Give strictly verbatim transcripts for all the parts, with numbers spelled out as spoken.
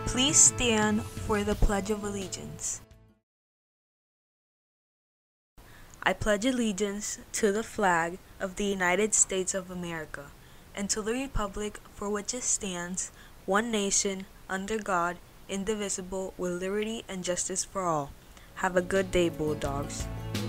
Please stand for the Pledge of Allegiance. I pledge allegiance to the flag of the United States of America and to the republic for which it stands, one nation, under God, indivisible, with liberty and justice for all. Have a good day, Bulldogs.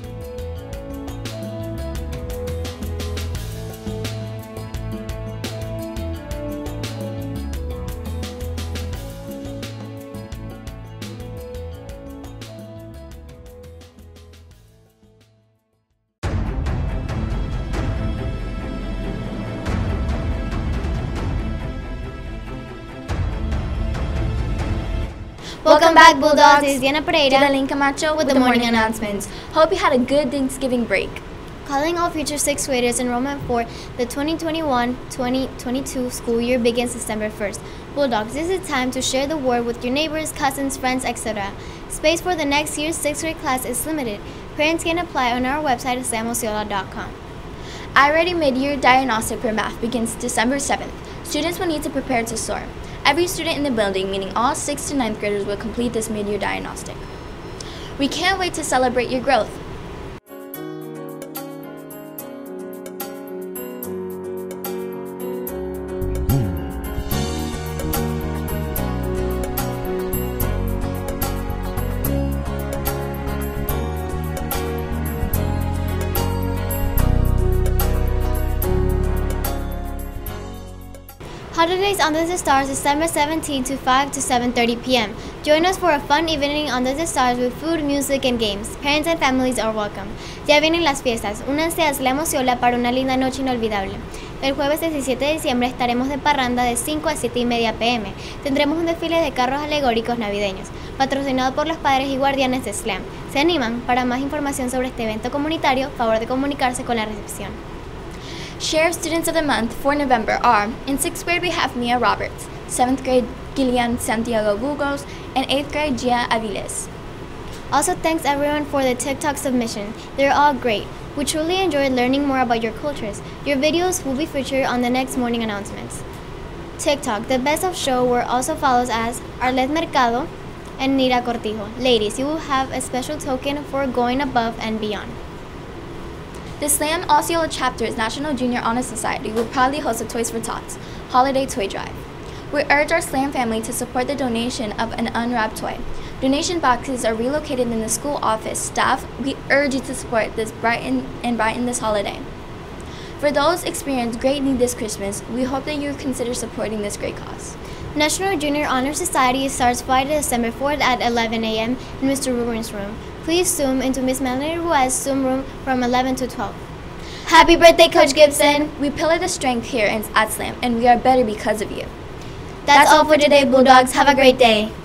Welcome back, Bulldogs. This is Diana Pereira, Dalalyn Camacho with, with the morning announcements. Hope you had a good Thanksgiving break. Calling all future sixth graders, enrollment for the twenty twenty-one twenty twenty-two school year begins December first. Bulldogs, this is the time to share the word with your neighbors, cousins, friends, et cetera. Space for the next year's sixth grade class is limited. Parents can apply on our website at sam osceola dot com. iReady Mid-Year Diagnostic for Math begins December seventh. Students will need to prepare to soar. Every student in the building, meaning all sixth to ninth graders, will complete this mid-year diagnostic. We can't wait to celebrate your growth. Holidays Under the Stars, December seventeenth to five to seven thirty p m Join us for a fun evening under the stars with food, music, and games. Parents and families are welcome. Ya vienen las fiestas. Únanse a Slam Osceola para una linda noche inolvidable. El jueves diecisiete de diciembre estaremos de parranda de cinco a siete y media p m Tendremos un desfile de carros alegóricos navideños, patrocinado por los padres y guardianes de Slam. ¿Se animan? Para más información sobre este evento comunitario, favor de comunicarse con la recepción. Sheriff Students of the Month for November are, in sixth grade we have Mia Roberts, seventh grade Gillian Santiago Burgos, and eighth grade Gia Aviles. Also, thanks everyone for the TikTok submission. They're all great. We truly enjoyed learning more about your cultures. Your videos will be featured on the next morning announcements. TikTok, the best of show, where also follows as Arlet Mercado and Nira Cortijo. Ladies, you will have a special token for going above and beyond. The Slam Osceola Chapter's National Junior Honor Society will proudly host a Toys for Tots holiday toy drive. We urge our Slam family to support the donation of an unwrapped toy. Donation boxes are relocated in the school office. Staff, we urge you to support this brighten and brighten this holiday. For those experiencing great need this Christmas, we hope that you consider supporting this great cause. National Junior Honor Society starts Friday, December fourth at eleven a m in Mister Ruben's room. Please zoom into Miss Melanie Ruiz's Zoom room from eleven to twelve. Happy birthday, Coach Gibson! We pillar the strength here at Slam, and we are better because of you. That's all for today, Bulldogs. Have a great day.